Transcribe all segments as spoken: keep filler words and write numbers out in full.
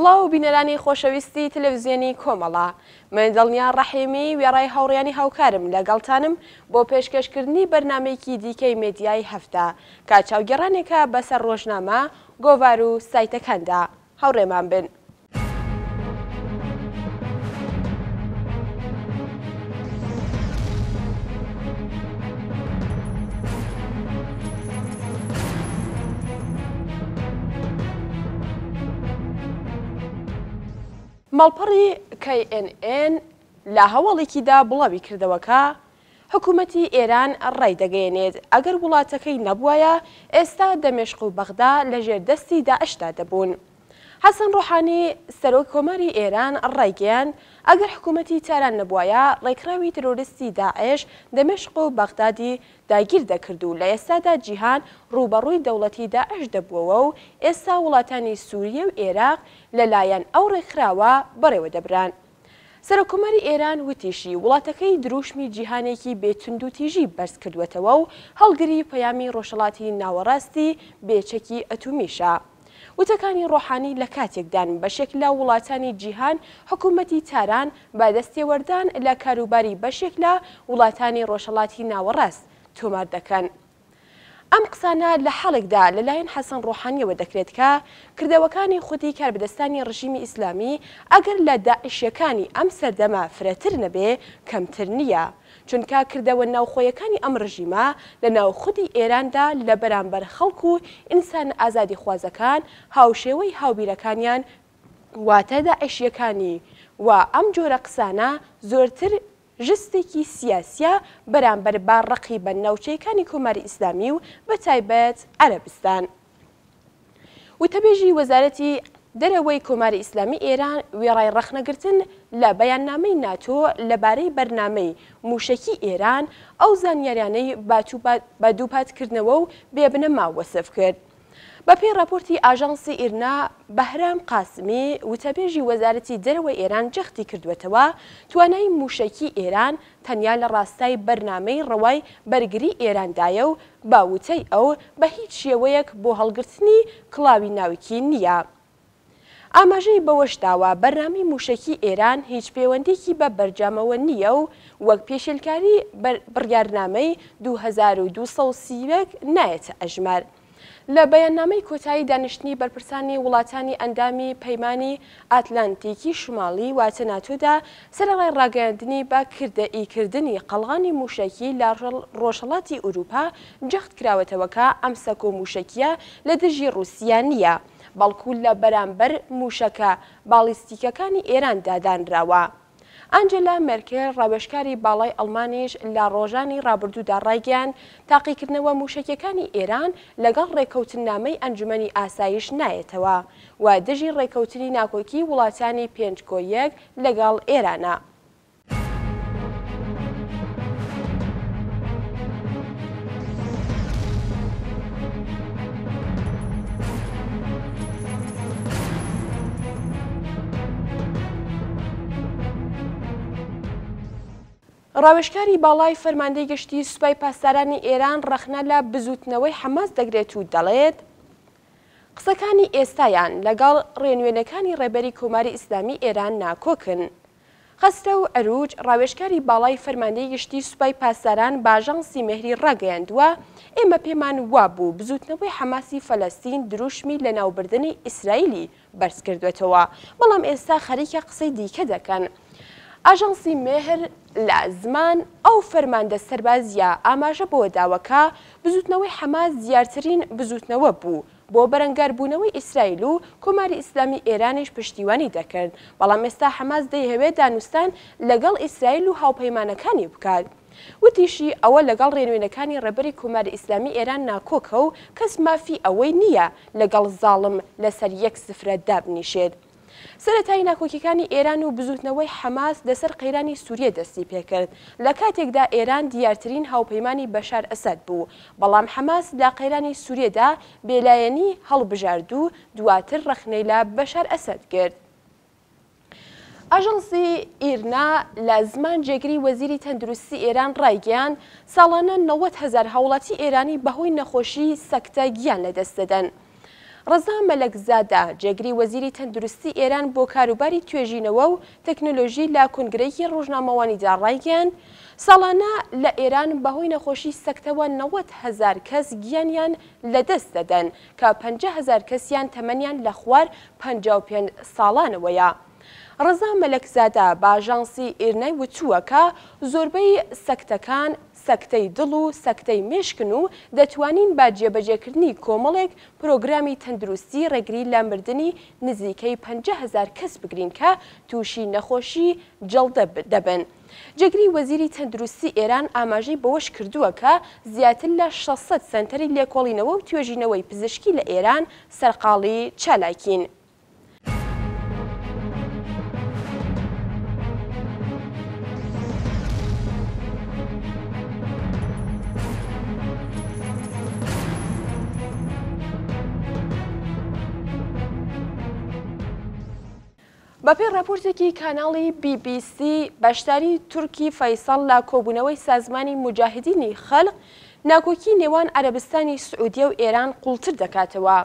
سڵاو بینەرانی خۆشەویستی تەلەڤیزیۆنی کۆمەڵە، من دڵنیا ڕەحیمی وێڕای هاوڕێیانی هاوکارم لەگەڵتانم بۆ پێشکەشکردنی بەرنامەیەکی دیکەی مێدیای هەفتە کە چاوگەڕانێکە بەسەر ڕۆژنامە، گۆڤار و سایتەکاندا. هاوڕێمان بن. ماڵپەڕی کی ئێن ئێن لە هەواڵێکیدا بڵاوی کردەوەکە حکوومەتی ئێران ڕای دەگەیەنێت ئەگەر وڵاتەکەی نەبووایە ئێستا دەمێشق و بەغدا لە ژێردەستی داعشدا دەبوون. حەسەن ڕۆحانی سەرۆک کۆماری ئێران ڕایگەیاند ئەگەر حکوومەتی تاران نەبووایە ڕێکخراوی تەرۆریستی داعش دەمێشق و بەغدادی داگیر دەکرد و لە ئێستادا جیهان ڕوبەڕووی دەوڵەتی داعش دەبووەوە و ئێستا وڵاتانی سووریە و عێراق لەلایەن ئەو ڕێکخراوە بەڕێوە دەبران. سەرۆکۆماری ئێران وتیشی وڵاتەکەی دروشمی جیهانێکی بێتوند و تیژی بەرز کردوێتەوە و هەڵگری پەیامی ڕۆژهەڵاتی ناوەڕاستی بێچەکی ئەتومیشە. وتەکانی ڕۆحانی لە کاتێکدان بەشێک لە وڵاتانی جیهان حکوومەتی تاران بە دەستێوەردان لە کاروباری بەشێک لە وڵاتانی ڕۆژهەڵاتی ناوەڕاست تۆمار دەکەن. ئەم قسانە لە حاڵێکدا لەلایەن حەسەن ڕۆحانیەوە دەکرێت کە کردەوەکانی خودی کاربدەستانی ڕژیمی ئیسلامی ئەگەر لە داعشیەکانی ئەم سەردەمە فرەتر نەبێ کەمتر نییە، چونکە کردەوە ناوخۆیەکانی ئەم ڕژیمە لە ناوخودی ئێراندا لە بەرامبەر خەڵک و ئینسان ئازادی خوازەکان هاوشێوەی هاوبیرەکانیان واتە داعشیەکانی و ئەم جۆرە قسانە زۆرتر ژستێکی سیاسیە بەرامبەر با ڕقیبە ناوچەیەکانی کۆماری ئیسلامی و بە تایبەت عەرەبستان. وتەبێژی وەزارەتی دەرەوەی کۆماری ئیسلامی ئێران وێڕای ڕەخنەگرتن لە بەیاننامەی ناتۆ لەبارەی بەرنامەی موشەکی ئێران ئەو زانیاریانەی بە دووپاتکردنەوە و بێبنەما وەسف کرد. بەپێی راپۆرتی ئاژانسی ئیرنا، بەهرام قاسمی وتەبێژی وەزارەتی دەرەوەی ئێران جەختی کردوێتەوە توانای موشەکی ئێران تەنیا لە ڕاستای بەرنامەی ڕەوای بەرگری ئێراندایە و باوتەی ئەو بە هیچ شێوەیەک بۆ هەڵگرتنی کڵاوی ناوکی نییە. ئاماژەی بەوەشداوە بەرنامەی موشەکی ئێران هیچ پەیوەندێکی بە بەرجامەوە نییە و وەک پێشێلکاری بڕیارنامەی دوو هەزار و دووسەد و سیەک نایەتە ئەژمار. لە بەیاننامەی کۆتایی دانیشتنی بەرپرسانی وڵاتانی ئەندامی پەیمانی ئاتلانتیکی شماڵی واتە ناتۆدا سەرەڕای ڕاگەیاندنی بە کردەئیکردنی قەڵغانی موشەکی لە ڕۆژهەڵاتی ئوروپا جەخت کراوەتەوەکە ئەم سەکۆ موشەکیە لە دژی رووسیا نییە، بەڵکو لە بەرامبەر موشەکە باڵیستیکەکانی ئێران دادانراوە. ئانجلا مێرکێل ڕاوێژکاری باڵای ئەڵمانیش لە ڕۆژانی ڕابردوودا ڕایگەیاند تاقیکردنەوە موشەکیەکانی ئێران لەگەڵ ڕێکەوتنامەی ئەنجومەنی ئاسایش نایەتەوە و دژی ڕێکەوتنی ناکۆکی وڵاتانی پێنج کۆ یەک لەگەڵ ئێرانە. ڕاوێژکاری باڵای فەرماندەی گشتی سوپای پاسدارانی ئێران ڕەخنە لە بزوتنەوەی حەماس دەگرێت و دەڵێت قسەکانی ئێستایان لەگەڵ ڕێنوێنەکانی ڕێبەری کۆماری ئیسلامی ئێران ناکۆکن. خەستە و ئەروج ڕاوێژکاری باڵای فەرماندەی گشتی سوپای پاسداران باژانسی مێهری ڕاگەیاندووە ئێمە پێمان وابوو بزوتنەوەی حەماسی فەلەستین دروشمی لە ناوبردنی ئیسرائیلی بەرز کردوێتەوە، بەڵام ئێستا خەریکە قسەی دیکە دەکەن. ئاژانسی مێهر لە زمان ئەو فەرماندە سەربازیە ئاماژە بۆ داوەکە بزوتنەوەی حەماس زیاترین بزوتنەوە بوو بۆ بەرەنگاربوونەوەی ئیسرائیل و کۆماری ئیسلامی ئێرانیش پشتیوانی دەکرد، بەڵام ئێستا حەماس دەیهەوێت دانوستان لەگەڵ ئیسرائیل و هاوپەیمانەکانی بکات. وتیشی ئەوە لەگەڵ ڕێنوێنەکانی ڕێبەری کۆماری ئیسلامی ئێران ناکۆکە و کەس مافی ئەوەی نییە لەگەڵ زاڵم لەسەر یەک سفرە دابنیشێت. سەرەتای ناکۆکیەکانی ئێران و بزوتنەوەی حەماس لەسەر قەیرانی سووریە دەستی پێکرد لە کاتێکدا ئێران دیارترین هاوپەیمانی بەشار ئەسەد بوو، بەڵام حەماس لە قەیرانی سووریەدا بێلایەنی هەڵبژارد و دواتر ڕەخنەی لە بەشار ئەسەد کرد. ئاژانسی ئیرنا لە زمان جێگری وەزیری تەندروستی ئێران ڕایگەیاند ساڵانە نەوەت هەزار هاوڵاتی ئێرانی بەهۆی نەخۆشی سەکتە گیان لەدەست دەدەن. ڕەزا مەلەکزادە جێگری وەزیری تەندروستی ئێران بۆ کاروباری توێژینەوە و تەکنۆلۆژی لە کۆنگرەیەکی ڕۆژنامەوانیدا ڕایگەیاند ساڵانە لە ئێران بەهۆی نەخۆشی سەکتەوە نەوەت هەزار کەس گیانیان لەدەست دەدەن کە پەنجا هەزار کەسیان تەمەنیان لە خوار پەنجا و پێنج ساڵانەوەیە. ڕەزا مەلەکزادە بە ئاژانسی ئێرنای وتووە کە زۆربەی سەکتەکان سەکتەی دڵ و سەکتەی مێشکن و دەتوانین با جێبەجێکردنی کۆمەڵێک پرۆگرامی تەندروستی ڕێگری لە مردنی نزیکەی پەنجا هەزار کەس بگرین کە تووشی نەخۆشی جەڵدە دەبن. جێگری وەزیری تەندروستی ئێران ئاماژەی بەوەش کردووە کە زیاتر لە شەشسەد سەنتەری لێکۆڵینەوە و توێژینەوەی پزیشکی لە ئێران سەرقاڵی چالاکین. بەپێی راپۆرتێکی کاناڵی بی بی سی بەشداری تورکی فەیسەڵ لە کۆبوونەوەی سازمانی موجاهدینی خەڵق ناکۆکی نێوان عەرەبستانی سعودیە و ئێران قوڵتر دەکاتەوە.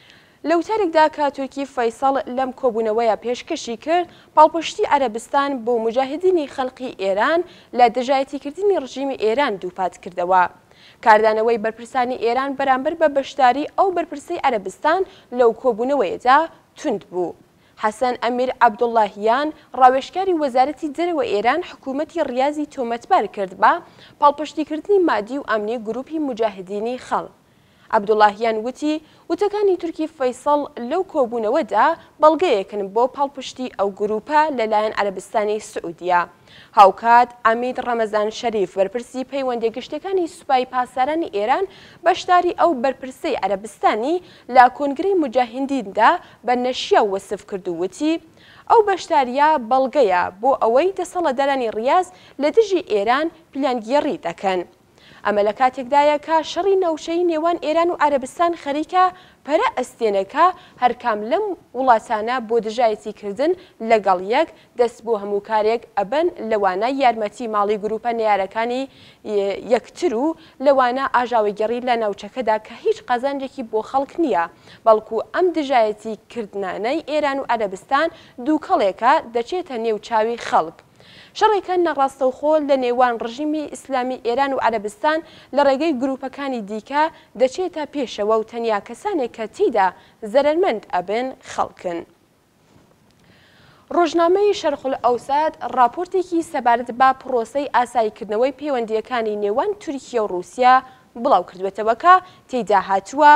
لە وتارێکدا کە تورکی فەیسەڵ لەم کۆبوونەوەیە پێشکەشی کرد پاڵپشتی عەرەبستان بۆ موجاهدینی خەڵقی ئێران لە دژایەتیکردنی ڕژیمی ئێران دووپات کردەوە. کاردانەوەی بەرپرسانی ئێران بەرامبەر بە بەشداری ئەو بەرپرسەی عەرەبستان لەو کۆبوونەوەیەدا توند بوو. حەسەن ئەمیر عەبدوڵڵاهیان ڕاوێژکاری وەزارەتی دەرەوە ئێران حکوومەتی ڕیازی تۆمەتبار کرد بە پاڵپشتیکردنی مادی و ئەمنی گروپی موجاهدینی خەڵق. عەبدوڵڵاهیان وتی وتەکانی تورکی فەیسەڵ لەو کۆبوونەوەدا بەڵگەیەکن بۆ پاڵپشتی ئەو گروپە لەلایەن عەرەبستانی سعودیە. هاوکات ئەمید ڕەمەزان شەریف بەرپرسی پەیوەندی گشتەکانی سوپای پاسەرانی ئێران بەشداری ئەو بەرپرسەی عەرەبستانی لە کۆنگرەی موجاهدیندا بە نەشیە وەسف کرد و وتی ئەو بەشداریە بەڵگەیە بۆ ئەوەی دەسەڵەدارانی ڕیاز لە دژی ئێران پلانگێڕی دەکەن. ئەمە لە کاتێکدایە کە شەڕی نەوشەی نێوان ئێران و عەرەبستان خەریکە پەرە ئەستێنەکە هەرکام لەم وڵاتانە بۆ دژایەتیکردن لەگەڵ یەک دەست بۆ هەموو کارێک ئەبەن لەوانە یارمەتی ماڵی گروپە نەیارەکانی یەکتر و لەوانە ئاژاوەگەڕی لە ناوچەکەدا کە هیچ قەزانجێکی بۆ خەڵک نییە بەڵکو ئەم دژایەتی کردنانەی ئێران و عەرەبستان دووکەڵێکە دەچێتە نێو چاوی خەڵک. شەڕێکە نەڕاستەوخۆ لە نێوان ڕژیمی ئیسلامی ئێران و عەرەبستان لە ڕێگەی گروپەکانی دیکە دەچێتە پێشەوە و تەنیا کەسانێک کە تیدا زەرمەند ئەبن خەڵکن. ڕۆژنامەی شەرقول ئەوساد راپۆرتێکی سەبارەت بە پرۆسەی ئاساییکردنەوەی پەیوەندیەکانی نێوان تورکیە و رووسیا بڵاو کردوێتەوە کە تێیدا هاتووە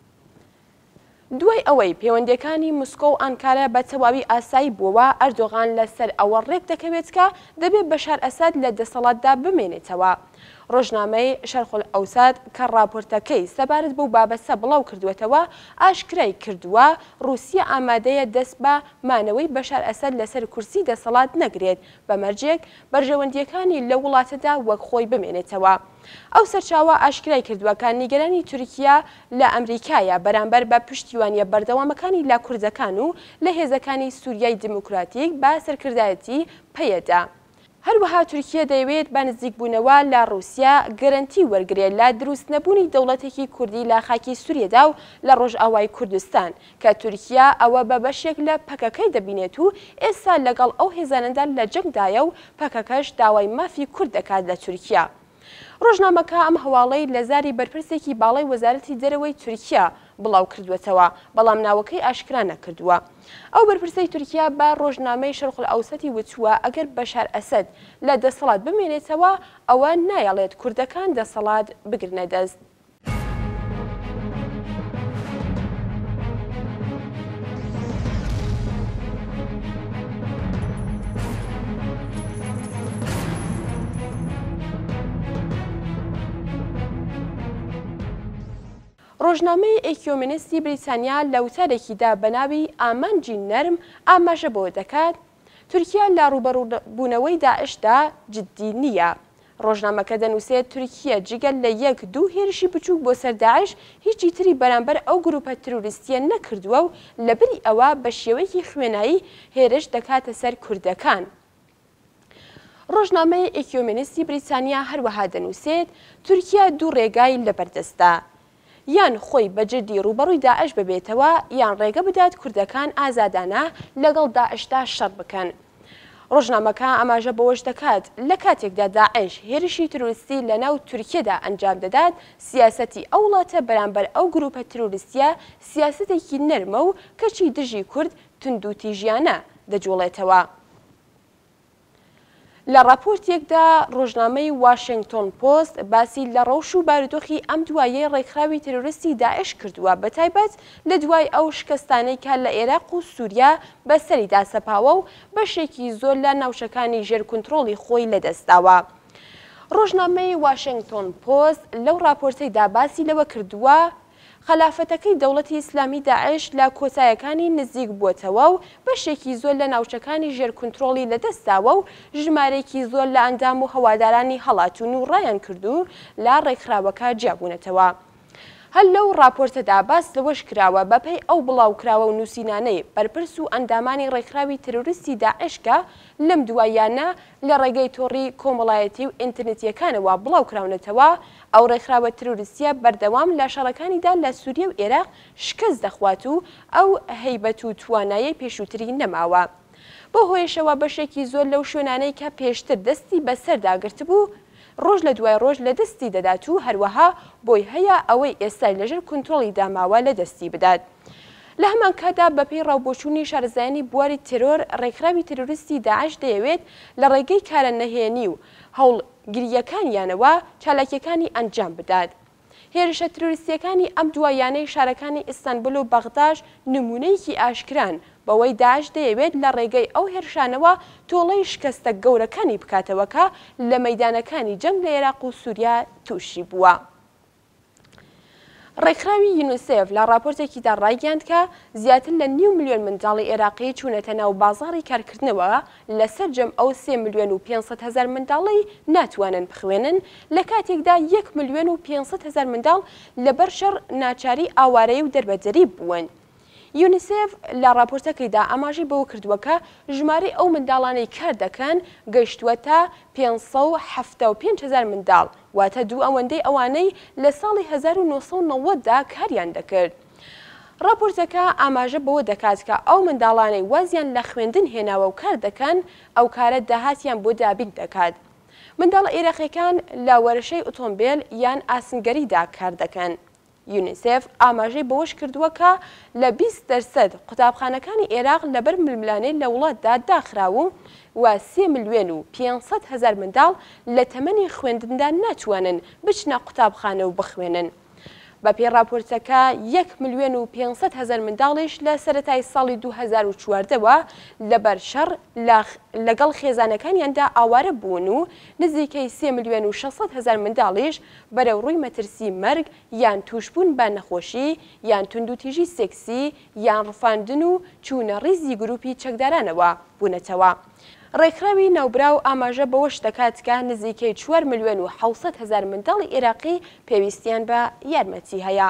دوای ئەوەی پەیوەندیەکانی موسکۆ و ئەنکارە بە تەواوی ئاسایی بووەوە ئەردۆغان لەسەر ئەوە ڕێک دەکەوێت کە دەبێت بەشار ئەساد لە دەسەڵاتدا بمێنێتەوە. ڕۆژنامەی شەرقول ئەوساد کە راپۆرتەکەی سەبارەت بەو بابەتە بڵاو کردوێتەوە ئاشکرای کردووە رووسیا ئامادەیە دەست بە مانەوەی بەشار ئەساد لەسەر کورسی دەسەڵات نەگرێت بە مەرجێک بەرژەوەندیەکانی لە وڵاتەدا وەک خۆی بمێنێتەوە. ئەو سەرچاوە ئاشکرای کردووە کە نیگەرانی تورکیا لە ئەمریکایە بەرامبەر بە پشتیوانیە بەردەوامەکانی لا کوردەکان و لە هێزەکانی سووریای دیموکراتیک بە سەرکردایەتی پەیەدا. هەروەها تورکیا دەیەوێت بە نزیکبوونەوە لە رووسیا گەرەنتی وەرگێت لە دروست نەبوونی دەوڵەتێکی کوردی لە خاکی سووریەدا و لە ڕۆژئاوای کوردستان کە تورکیا ئەوە بە بەشێک لە پەکەکەی دەبینێت و ئێستا لەگەڵ ئەو هێزانەدا لە جەنگدایە و پەکەکەش داوای مافی کورد دەکات لە تورکیا. ڕۆژنامەکە ئەم هەواڵەی لە زاری بەرپرسێکی باڵای وەزارەتی دەرەوەی تورکیا بڵاو کردوێتەوە بەڵام ناوەکەی ئاشکرا نەکردووە. ئەو بەرپرسەی تورکیا بە ڕۆژنامەی شەرقول ئەوسەتی وتووە ئەگەر بەشار ئەسەد لە دەسەڵات بمێنێتەوە ئەوە نایەڵێت کوردەکان دەسەڵات بگرنە دەست. ڕۆژنامەی ئێکیۆمنیستی بریتانیا لە وتارێکیدا بە ناوی ئامانجی نەرم ئاماژە بۆ دەکات تورکیا لە ڕوبەڕووبوونەوەی داعشدا جددی نییە. ڕۆژنامەکە دەنووسێت تورکیا جگەل لە یەک دوو هێرشی بچووک بۆ سەر داعش هیچی تری بەرامبەر ئەو گروپە تروریستیە نەکردووە و لەبەری ئەوە بە شێوەیەکی خوێنایی هێرش دەکاتە سەر کوردەکان. ڕۆژنامەی ئێکیۆمنیستی بریتانیا هەروەها دەنووسێت تورکیا دوو ڕێگای لەبەردەستە. یان خۆی بەجددی ڕوبەڕووی داعش ببێتەوە یان ڕێگە بدات کوردەکان ئازادانە لەگەڵ داعشدا شەڕ بکەن. ڕۆژنامەکە ئاماژە بەوەش دەکات لە کاتێکدا داعش هێرشی تروریستی لە ناو تورکیەدا ئەنجام دەدات سیاسەتی ئەو وڵاتە بەرامبەر ئەو گروپە تروریستیە سیاسەتێکی نەرمە و کەچی دژی کورد تند و تیژیانە دەجوڵێتەوە. لە راپۆرتێکدا ڕۆژنامەی واشنگتۆن پۆست باسی لە ڕەوش و بارودۆخی ئەم دوایەی ڕێکخراوی تروریستی داعش کردووە بەتایبەت لە دوای ئەو شکستانەی کە لە عێراق و سووریا بەسەریدا سەپاوە و بەشێکی زۆر لە ناوچەکانی ژێرکنترۆڵی خۆی لەدەستداوە. ڕۆژنامەی واشنگتۆن پۆست لەو راپۆرتەیدا باسی لەوە کردووە خلافەتەکەی دەوڵەتی ئیسلامی داعش لە کۆتاییەکانی نزیک بووتەوە و بەشێکی زۆر لە ناوچەکانی ژێرکنترۆڵی لەدەستداوە و ژمارێکی زۆر لە ئەندام و هەوادارانی هەڵاتون و ڕایان کردو لە ڕێکخراوەکە جیابوونەتەوە. هەل لەو راپۆرتەدا باس لەوەش کراوە بەپێی ئەو بڵاوکراوە و نووسینانەی بەرپرس و ئەندامانی ڕێکخراوی تروریستی داعشکە لەم دوایانە لە ڕێگەی تۆڕی کۆمەڵایەتی و ئینترنێتیەکانەوە بڵاوکراونەتەوە ئەو ڕێکخراوە تروریستیە بەردەوام لە شەڕەکانیدا لە سووریا و عێراق شکست دەخوات و ئەو هەیبەت و توانایی پێشووتری نەماوە. بۆ هۆیشەوە بەشێکی زۆر لەو شوێنانەی کە پێشتر دەستی بەسەرداگرت بوو ڕۆژ لە دوای ڕۆژ لە دەستی دەدات و هەروەها بۆی هەیە ئەوەی ئێستا لەژێر کۆنترۆڵی داماوە لە دەستی بدات. لە هەمان کادا بەپێی ڕاوبۆچوونی شارەزایانی بواری ترۆر ڕێکخراوی تروریستی داعش دەیەوێت لە ڕێگەی کارە نەهێنی و هەوڵگریەکانیانەوە چالاکیەکانی ئەنجام بدات. هێرشە تروریستیەکانی ئەم دوایانەی شارەکانی ئیستانبول و بەغداش نمونەیەکی ئاشکران بەوەی داعش دەیەوێت لە ڕێگەی ئەو هێرشانەوە تۆڵەی شکستە گەورەکانی بکاتەوەکە لە مەیدانەکانی جەنگ لە عێراق و سووریا تووشی بووە. ڕێکخراوی یونیسێف لە راپۆرتێکیدا ڕایگەاند کە زیاتر لە نیو ملیۆن منداڵی عێراقی چوونەتە ناو بازاڕی کارکردنەوە لەسەر جەم ئەو سێ ملیۆن و پێنج هەزار منداڵی ناتوانن بخوێنن لە کاتێکدا یەک ملیۆن و پێنج هەزار منداڵ لەبەر شەڕ ناچاری ئاوارەیە و دەربەجەری بوون. یونیسێف لە راپۆرتەکەیدا ئاماژەی بەوە کردووە کە ژمارەی ئەو منداڵانەی کار دەکەن گەیشتووە تا پێنج سەد و هەفتە و پێنج هەزار منداڵ واتە دوو ئەوەندەی ئەوانەی لە ساڵی هەزار و نۆ سەد و نەوەدا کاریان دەکرد. راپۆرتەکە ئاماژە بەوە دەکات کە ئەو منداڵانەی وازیان لە خوێندن هێناوە و کار دەکەن ئەو کارە داهاتیان بۆ دابین دەکات. منداڵە عێراقیەکان لە وەرشەی ئۆتۆمبیل یان ئاسنگەریدا کار دەکەن. یونیسێف ئاماژەی بەوەش کردووە کە لە بیست دەرسەد قوتابخانەکانی عێراق لەبەر ململانەی لە وڵاتدا داخراون و سێ ملیۆن و پێنج سەد هەزار منداڵ لە تەمەنی خوێندندا ناتوانن بچنە قوتابخانە و بخوێنن. بەپێی راپۆرتەکە یەک ملیۆن و پێنج سەد هەزار منداڵیش لە سەرەتای ساڵی دوو هەزار و چواردەوە لەبەر شەڕ لەگەڵ خێزانەکانیاندا ئاوارە بوون و نزیکەی سێ ملیۆن و شەشسەد هەزار منداڵیش بەرەو ڕووی مەترسی مەرگ یان توشبوون بە نەخۆشی یان توندوتیژی سێکسی یان ڕفاندن و چوونە ڕیزی گروپی چەکدارانەوە بوونەتەوە. ڕێکخراوی ناوبراو ئاماژە بەوەش دەکات کە نزیکەی چوار ملیۆن و حەوسەد هەزار منداڵی عێراقی پێویستیان بە یارمەتی هەیە.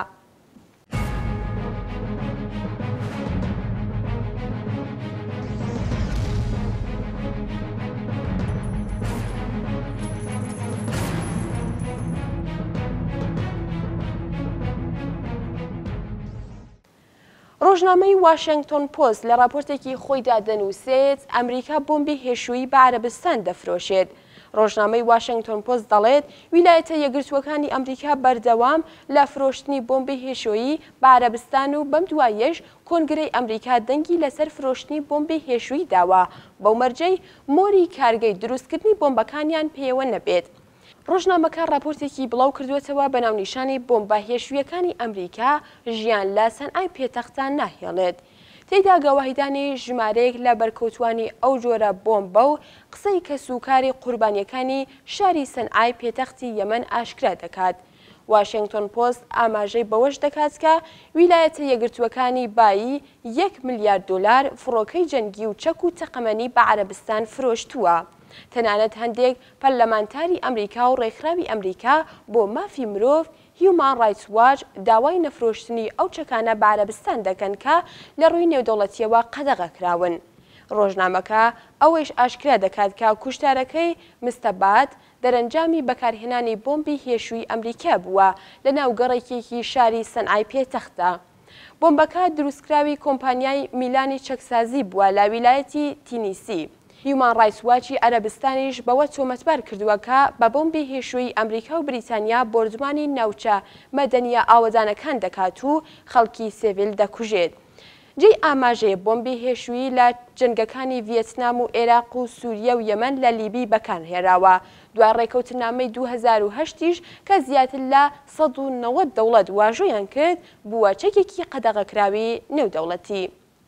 ڕۆژنامەی واشنگتۆن پۆست لە راپۆرتێکی خۆیدا دەنووسێت ئەمریکا بۆمبی هێشویی بە عەرەبستان دەفرۆشێت. ڕۆژنامەی واشنگتۆن پۆست دەڵێت ویلایەتە یەکگرتووەکانی ئەمریکا بەردەوام لە فرۆشتنی بۆمبی هێشویی بە عەرەبستان و بەم دوایەش کۆنگرەی ئەمریکا دەنگی لەسەر فرۆشتنی بۆمبی هێشویی داوە بەو مەرجەی مۆری کارگەی دروستکردنی بۆمبەکانیان پێوە نەبێت. ڕۆژنامەکە راپۆرتێکی بڵاو کردوێتەوە بە ناونیشانی بۆمبە هێشویەکانی ئەمریکا ژیان لە سەنعای پێتەختان ناهێڵێت. تێیدا گەواهیدانی ژمارەیەک لە بەرکەوتوانی ئەو جۆرە بۆمبە و قسەی کەسوکاری قوربانیەکانی شاری سەنعای پێتەختی یەمەن ئاشکرا دەکات. واشنگتۆن پۆست ئاماژەی بەوەش دەکات کە ویلایەتە یەکگرتووەکانی بایی یەک ملیارد دۆلار فڕۆکەی جەنگی و چەک و تەقەمەنی بە عەرەبستان فرۆشتووە. تەنانەت هەندێک پەرلەمانتاری ئەمریکا و ڕێکخراوی ئەمریکا بۆ مافی مرۆڤ هیومان ڕایتس واچ داوای نەفرۆشتنی ئەو چەکانە بە عەرەبستان دەکەن کە لە ڕووی نێودەوڵەتیەوە قەدەغە کراون. ڕۆژنامەکە ئەوەش ئاشکرا دەکات کە کوشتارەکەی مستەبات دەرەنجامی بەکارهێنانی بۆمبی هێشووی ئەمریکا بووە لە ناوگەڕێکێکی شاری سەنعای پێتەختە. بۆمبەکە دروستکراوی کۆمپانیای میلانی چەکسازی بووە لە ویلایەتی تینیسی. هیومان ڕایتس واچی عەرەبستانیش بەوە تۆمەتبار کردووە کە بە بۆمبی هێشووی ئەمریکا و بریتانیا بۆردوانی ناوچە مەدەنیە ئاوەدانەکان دەکات و خەڵکی سیڤیل دەکوژێت. جێی ئاماژەیە بۆمبی هێشووی لە جەنگەکانی ڤیەتنام و عێراق و سووریە و یەمەن لە لیبی بەکارهێراوە. دوای ڕێکەوتنامەی دوو هەزار و هەشتیش کە زیاتر لە سەد و نەوەت دەوڵەت واژۆیان کرد بووە چەکێکی قەدەغەکراوی نێودەوڵەتی.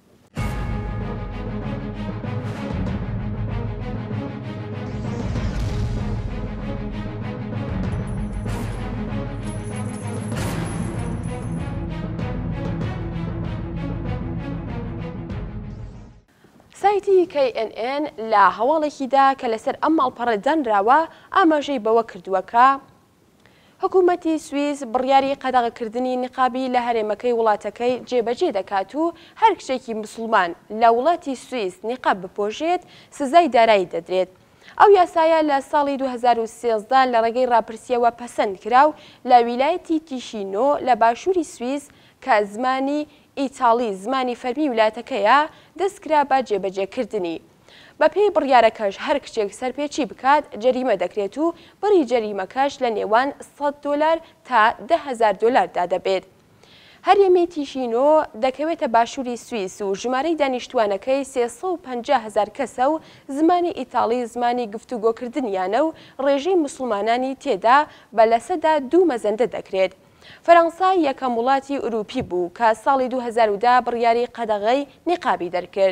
سایتی کی ئێن ئێن لە هەواڵێکیدا کە لەسەر ئەم ماڵپەڕە دانراوە ئاماژەی بەوە کردووە کە حکوومەتی سویس بڕیاری قەدەغەکردنی نقابی لە هەرێمەکەی وڵاتەکەی جێبەجێ دەکات و هەر کچێکی مسلمان لە وڵاتی سویس نقاب بپۆشێت سزای دارایی دەدرێت. ئەو یاسایە لە ساڵی دوو هەزار و سێزدە لە ڕێگەی ڕاپرسیەوە پەسەند کراو لە ویلایەتی تیشینۆ لە باشووری سویس کە زمانی ئیتاڵی زمانی فەرمی ویلایەتەکەیە دەستکرا بە جێبەجێکردنی. بە پێی بڕیارەکەش هەر کچێک سەرپێچی بکات جەریمە دەکرێت و بڕی جەریمەکەش لە نێوان سەد دۆلار تا دە هەزار دۆلاردا دەبێت. هەرێمی تیشینۆ دەکەوێتە باشووری سویس و ژمارەی دانیشتوانەکەی سێسەد و پەنجا هەزار کەسە و زمانی ئیتاڵی زمانی گفتوگۆکردنیانە و ڕێژەی موسڵمانانی تێدا بە لەسەدا دوو مەزەندە دەکرێت. فەرەنسا یەکەم وڵاتی ئوروپی بوو کە ساڵی دوو هەزار و دە بڕیاری قەدەغەی نیقابی دەرکرد.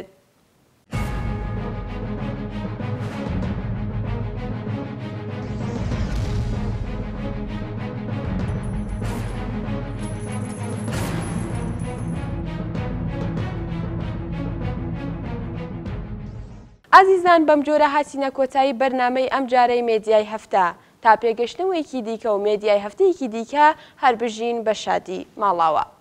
ئازیزان بەم جۆرە هاتینە کۆتایی بەرنامەی ئەم جارەی مێدیای هەفتە. تا پێگەشتنەوەیەکی دیکە و مێدیای هەفتەیەکی دیکە هەر بژین بە شادی ماڵاوە.